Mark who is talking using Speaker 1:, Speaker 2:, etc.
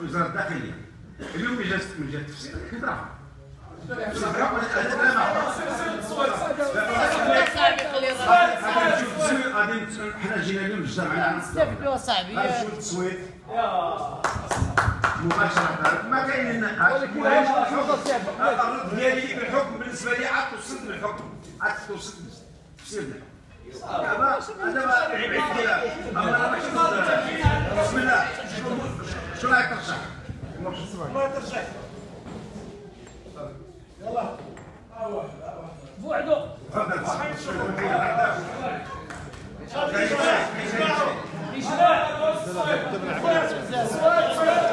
Speaker 1: وزاره الداخليه. اليوم من جهه التفسير كيضربها. حنا جينا اليوم الجامعه
Speaker 2: نستافدوا اصاحبي
Speaker 1: غنمشيو للتصويت مباشره، ما كاين نقاش. الرد ديالي في الحكم بالنسبه لي عاد توصلت للحكم، عاد توصلت للتفسير ديالها. دابا انا بعيد كده انا ماشي بسم الله. شو رايك ترشح؟ والله ترشح. يلا
Speaker 2: بوحدو
Speaker 1: تفضل.